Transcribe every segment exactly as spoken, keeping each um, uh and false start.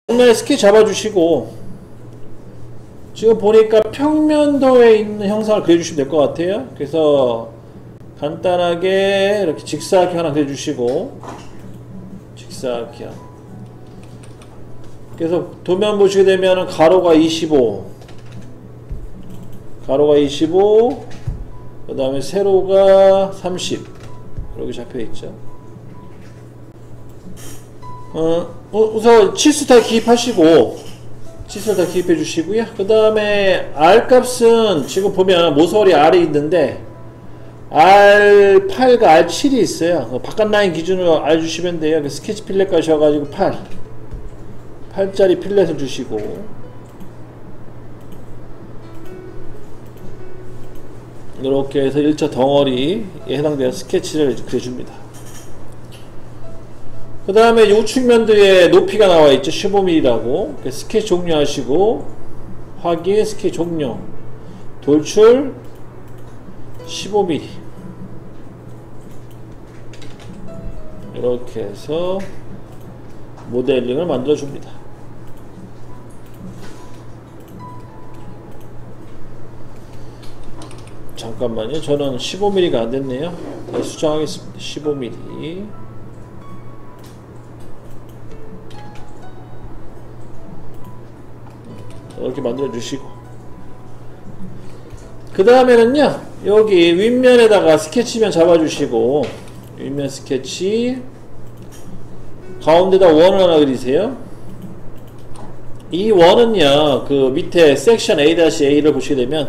정면에 스케치 잡아주시고, 지금 보니까 평면도에 있는 형상을 그려주시면 될 것 같아요. 그래서 간단하게 이렇게 직사각형 하나 그려주시고, 직사각형. 그래서 도면 보시게 되면 가로가 이십오, 가로가 이십오, 그 다음에 세로가 삼십, 이렇게 잡혀있죠. 어, 우선 치수 다 기입하시고, 치수 다 기입해 주시고요. 그 다음에 R 값은 지금 보면 모서리 R이 있는데 알 팔과 알 칠이 있어요. 바깥 라인 기준으로 R 주시면 돼요. 스케치 필렛 가셔가지고 팔, 팔짜리 필렛을 주시고, 이렇게 해서 일 차 덩어리에 해당되는 스케치를 그려줍니다. 그 다음에 우측면도에 높이가 나와있죠. 십오 밀리미터라고. 스케치 종료하시고, 확인, 스케치 종료. 돌출 십오 밀리미터. 이렇게 해서 모델링을 만들어줍니다. 잠깐만요. 저는 십오 밀리미터가 안됐네요. 다시 수정하겠습니다. 십오 밀리미터. 이렇게 만들어 주시고, 그 다음에는요, 여기 윗면에다가 스케치면 잡아 주시고, 윗면 스케치 가운데다 원을 하나 그리세요. 이 원은요, 그 밑에 섹션 에이-에이를 보시게 되면,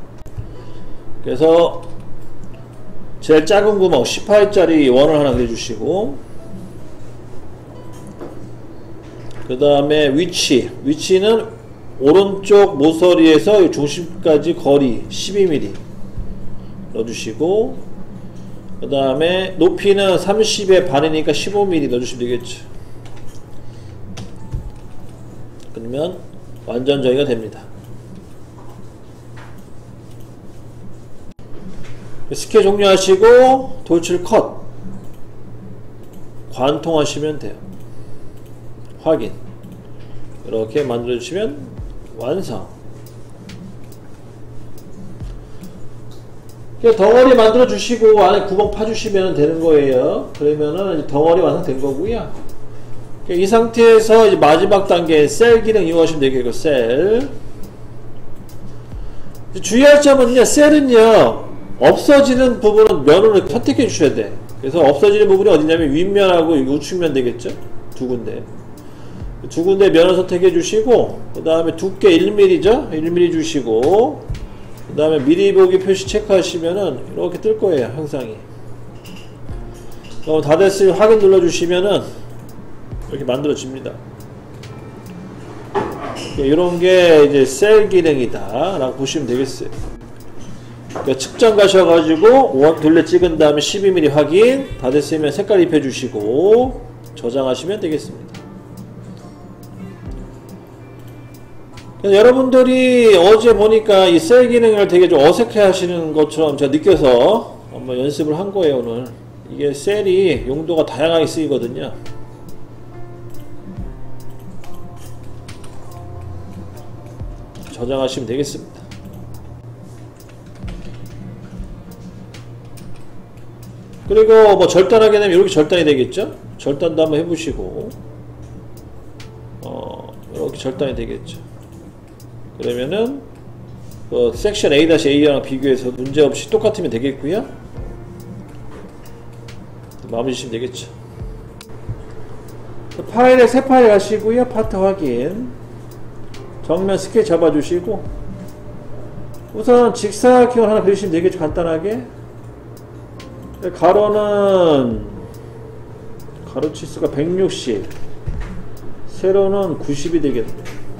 그래서 제일 작은 구멍 십팔 짜리 원을 하나 그려주시고, 그 다음에 위치, 위치는 오른쪽 모서리에서 중심까지 거리 십이 밀리미터 넣어주시고, 그 다음에 높이는 삼십의 반이니까 십오 밀리미터 넣어주시면 되겠죠. 그러면 완전 정의가 됩니다. 스케치 종료하시고 돌출 컷, 관통하시면 돼요. 확인. 이렇게 만들어 주시면 완성. 덩어리 만들어 주시고 안에 구멍 파주시면 되는 거예요. 그러면은 덩어리 완성된 거고요. 이 상태에서 이제 마지막 단계 셀 기능 이용하시면 되겠고, 셀. 주의할 점은요, 셀은요, 없어지는 부분은 면으로 선택해 주셔야 돼. 그래서 없어지는 부분이 어디냐면 윗면하고 우측면 되겠죠? 두 군데. 두 군데 면을 선택해 주시고, 그 다음에 두께 일 밀리미터죠? 일 밀리미터 주시고, 그 다음에 미리 보기 표시 체크하시면은 이렇게 뜰 거예요, 형상이. 그럼 다 됐으면 확인 눌러주시면은 이렇게 만들어집니다. 이런 게 이제 셀 기능이다 라고 보시면 되겠어요. 그러니까 측정 가셔가지고 원 둘레 찍은 다음에 십이 밀리미터 확인, 다 됐으면 색깔 입혀주시고 저장하시면 되겠습니다. 여러분들이 어제 보니까 이 셀 기능을 되게 좀 어색해 하시는 것처럼 제가 느껴서 한번 연습을 한 거예요, 오늘. 이게 셀이 용도가 다양하게 쓰이거든요. 저장하시면 되겠습니다. 그리고 뭐 절단하게 되면 이렇게 절단이 되겠죠? 절단도 한번 해보시고, 어, 이렇게 절단이 되겠죠. 그러면은 그 섹션 에이-에이랑 비교해서 문제없이 똑같으면 되겠고요. 마무리 주시면 되겠죠. 파일에 새 파일 가시고요. 파트 확인, 정면 스케치 잡아주시고, 우선 직사각형을 하나 그리시면 되겠죠. 간단하게. 가로는 가로 치수가 백육십, 세로는 구십이 되겠네요.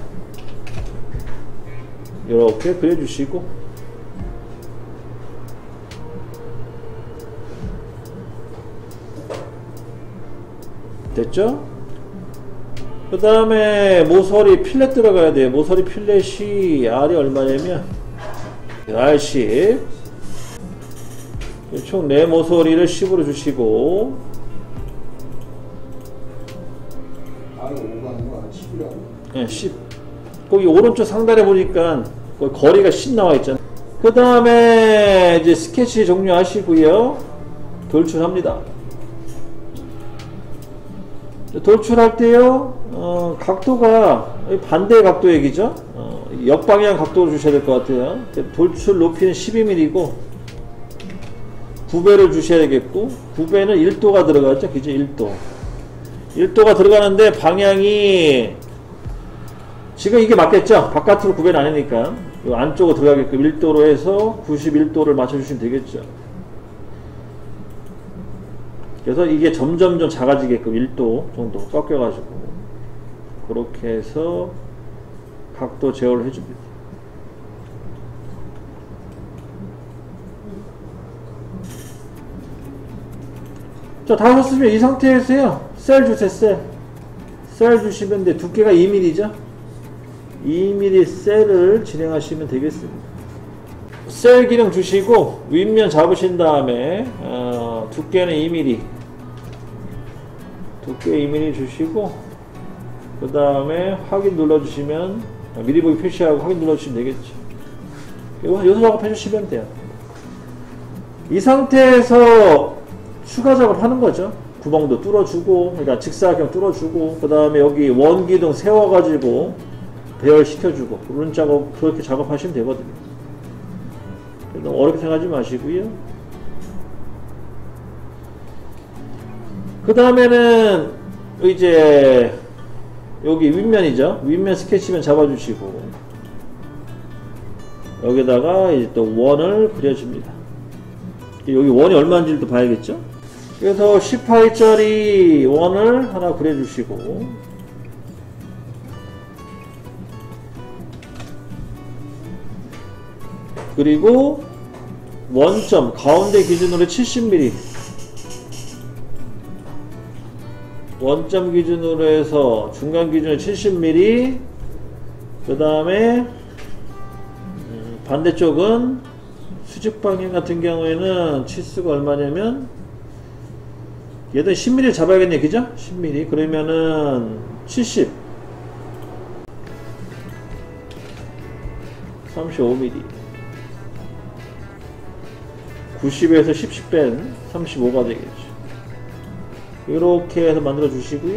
이렇게 그려주시고, 됐죠? 그 다음에 모서리 필렛 들어가야 돼요. 모서리 필렛이 R이 얼마냐면 알 십, 총 네 모서리를 십으로 주시고, R은 오가 아니고 십이라고? 네, 십. 거기 오른쪽 상단에 보니까 거기 거리가 십 나와 있잖아요. 그 다음에 이제 스케치 종료하시고요. 돌출합니다. 돌출할 때요, 어, 각도가 반대 각도 얘기죠. 어, 역방향 각도로 주셔야 될 것 같아요. 돌출 높이는 십이 밀리미터고 구 배를 주셔야 되겠고, 구 배는 일 도가 들어가죠. 그죠? 일 도. 일 도가 들어가는데 방향이 지금 이게 맞겠죠? 바깥으로 구 배는 아니니까 이 안쪽으로 들어가게끔 일 도로 해서 구십일 도를 맞춰주시면 되겠죠. 그래서 이게 점점 좀 작아지게끔 일 도 정도 꺾여가지고 그렇게 해서 각도 제어를 해줍니다. 자, 다 하셨으면 이 상태에서요, 셀 주세요. 셀. 셀 주시면 돼. 두께가 이 밀리미터죠? 이 밀리미터 셀을 진행하시면 되겠습니다. 셀 기능 주시고 윗면 잡으신 다음에 어, 두께는 이 밀리미터, 두께 이 밀리미터 주시고 그 다음에 확인 눌러주시면 미리 보기 표시하고 확인 눌러주시면 되겠죠. 이거 요소 작업 해주시면 돼요. 이 상태에서 추가 작업 하는 거죠. 구멍도 뚫어주고, 그러니까 직사각형 뚫어주고, 그 다음에 여기 원기둥 세워가지고 배열시켜주고, 그런 작업, 그렇게 작업하시면 되거든요. 너무 어렵게 생각하지 마시고요. 그 다음에는 이제 여기 윗면이죠. 윗면 스케치면 잡아주시고 여기다가 이제 또 원을 그려줍니다. 여기 원이 얼마인지를 또 봐야겠죠. 그래서 십팔 짜리 원을 하나 그려주시고 그리고 원점 가운데 기준으로 칠십 밀리미터, 원점 기준으로 해서 중간 기준으로 칠십 밀리미터, 그 다음에 음, 반대쪽은 수직 방향 같은 경우에는 치수가 얼마냐면 얘도 십 밀리미터 잡아야겠네요. 그죠? 십 밀리미터. 그러면은 칠십, 삼십오 밀리미터, 구십에서 십, 십 뺀 삼십오가 되겠죠. 이렇게 해서 만들어 주시고요.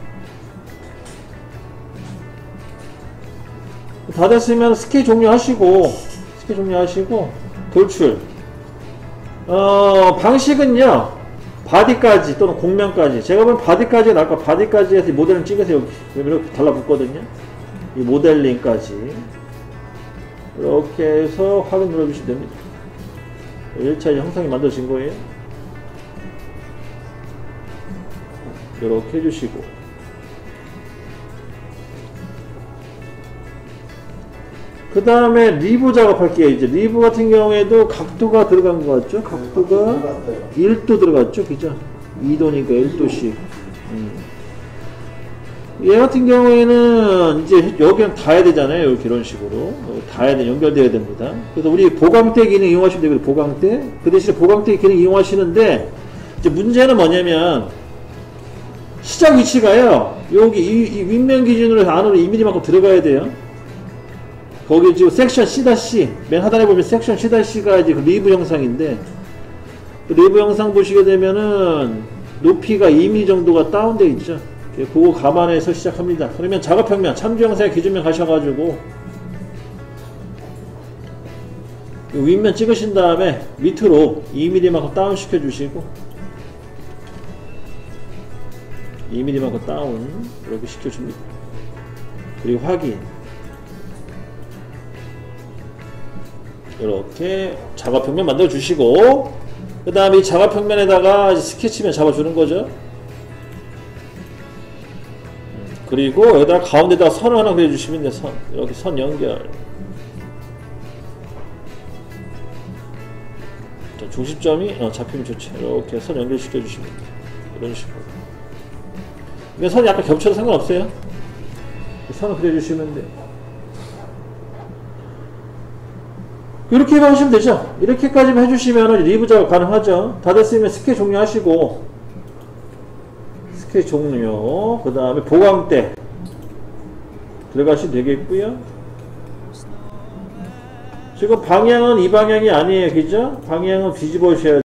다 됐으면 스케치 종료하시고 스케치 종료하시고 돌출. 어, 방식은요, 바디까지 또는 곡면까지, 제가 보면 바디까지 나을 거, 바디까지 해서 모델을 찍으세요. 여기 이렇게 달라붙거든요. 이 모델링까지 이렇게 해서 확인 눌러주시면 됩니다. 일 차 형상이 만들어진 거예요. 이렇게 해주시고 그 다음에 리브 작업할게요. 이제 리브 같은 경우에도 각도가 들어간 것 같죠? 각도가 일 도 들어갔죠? 그죠? 이 도니까 일 도씩. 음. 얘 같은 경우에는 이제 여기는 닿아야 되잖아요. 이렇게 이런 식으로 닿아야 돼, 연결돼야 됩니다. 그래서 우리 보강대 기능 이용하시면 되고요. 보강대. 그 대신에 보강대 기능 이용하시는데 이제 문제는 뭐냐면 시작 위치가요, 여기 이, 이 윗면 기준으로 해서 안으로 이 밀리미터만큼 들어가야 돼요. 거기 지금 섹션 C-C, 맨 하단에 보면 섹션 C-C가 이제 그 리브 형상인데, 그 리브 형상 보시게 되면은 높이가 이 밀리미터 정도가 다운되어 있죠. 그거 감안해서 시작합니다. 그러면 작업평면, 참조 형상의 기준면 가셔가지고 윗면 찍으신 다음에 밑으로 이 밀리미터만큼 다운 시켜주시고, 이 밀리미터만큼 다운 이렇게 시켜줍니다. 그리고 확인. 이렇게 작업평면 만들어 주시고, 그 다음에 이 작업평면에다가 스케치면 잡아주는 거죠. 그리고 여기다가 가운데다가 선을 하나 그려주시면 돼요. 선. 이렇게 선 연결. 자, 중심점이 어, 잡히면 좋죠. 이렇게 선 연결시켜 주시면 돼요. 이런 식으로. 이게 선이 약간 겹쳐도 상관없어요. 선을 그려주시면 돼요. 이렇게 하시면 되죠. 이렇게까지만 해주시면 리브 작업 가능하죠. 다 됐으면 스케치 종료하시고, 스케치 종료, 그 다음에 보강대 들어가시면 되겠고요. 지금 방향은 이 방향이 아니에요. 그죠? 방향은 뒤집어셔야